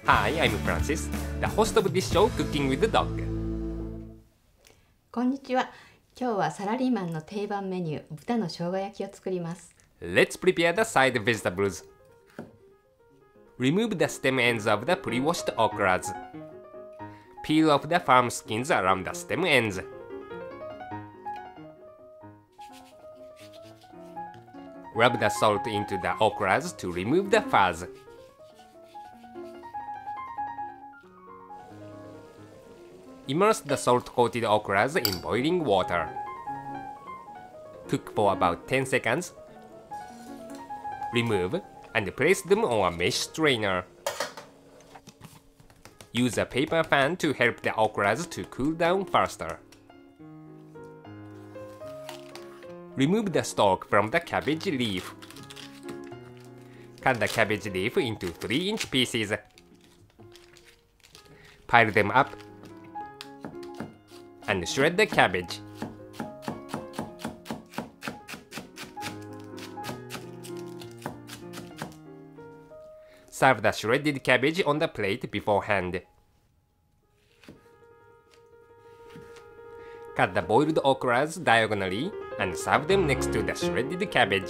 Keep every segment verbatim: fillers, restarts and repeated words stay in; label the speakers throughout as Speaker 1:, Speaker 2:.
Speaker 1: Hi, I'm Francis, the host of this show, Cooking with the Dog.
Speaker 2: こんにちは。今日はサラリーマンの定番メニュー、豚の生姜焼きを作ります。
Speaker 1: Let's prepare the side vegetables. Remove the stem ends of the pre-washed okras. Peel off the firm skins around the stem ends. Rub the salt into the okras to remove the fuzz. Immerse the salt-coated okras in boiling water. Cook for about ten seconds. Remove and place them on a mesh strainer. Use a paper fan to help the okras to cool down faster. Remove the stalk from the cabbage leaf. Cut the cabbage leaf into three inch pieces. Pile them up and shred the cabbage. Serve the shredded cabbage on the plate beforehand. Cut the boiled okras diagonally and serve them next to the shredded cabbage.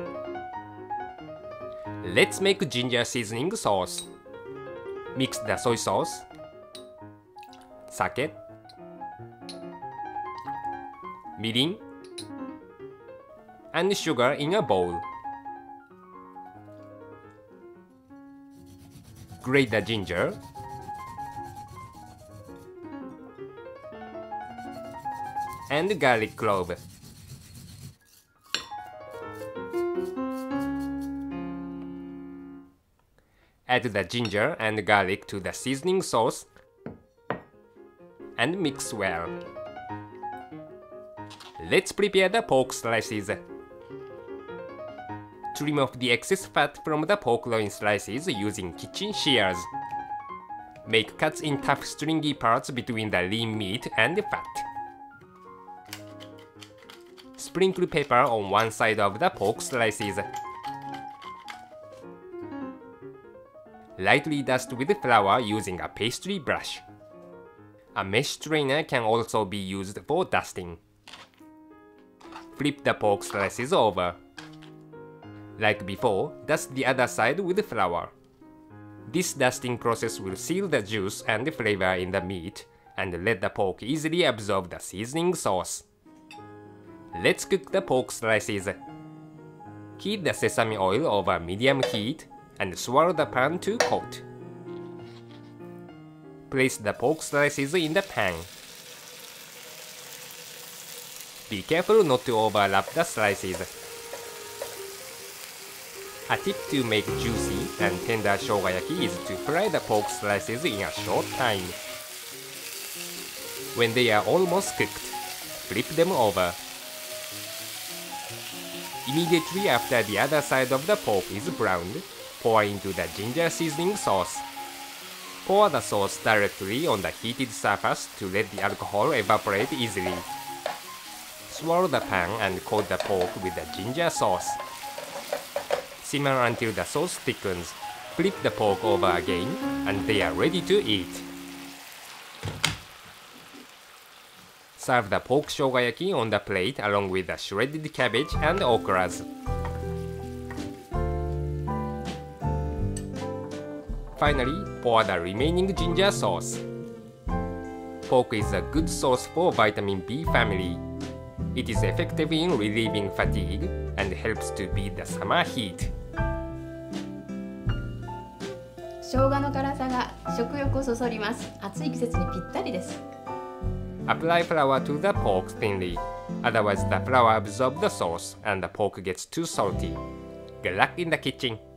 Speaker 1: Let's make ginger seasoning sauce. Mix the soy sauce, sake, mirin, and sugar in a bowl. Grate the ginger, and garlic clove. Add the ginger and garlic to the seasoning sauce and mix well. Let's prepare the pork slices. Trim off the excess fat from the pork loin slices using kitchen shears. Make cuts in tough stringy parts between the lean meat and fat. Sprinkle pepper on one side of the pork slices. Lightly dust with flour using a pastry brush. A mesh strainer can also be used for dusting. Flip the pork slices over. Like before, dust the other side with flour. This dusting process will seal the juice and flavor in the meat and let the pork easily absorb the seasoning sauce. Let's cook the pork slices. Heat the sesame oil over medium heat and swirl the pan to coat. Place the pork slices in the pan. Be careful not to overlap the slices. A tip to make juicy and tender shogayaki is to fry the pork slices in a short time. When they are almost cooked, flip them over. Immediately after the other side of the pork is browned, pour into the ginger seasoning sauce. Pour the sauce directly on the heated surface to let the alcohol evaporate easily. Swirl the pan and coat the pork with the ginger sauce. Simmer until the sauce thickens. Flip the pork over again, and they are ready to eat. Serve the pork shogayaki on the plate along with the shredded cabbage and okras. Finally, pour the remaining ginger sauce. Pork is a good source for vitamin B family. It is effective in relieving fatigue and helps to beat the summer heat.
Speaker 2: 生姜の辛さが食欲をそそります。暑い季節にぴったりです。
Speaker 1: Apply flour to the pork thinly. Otherwise, the flour absorbs the sauce and the pork gets too salty. Good luck in the kitchen!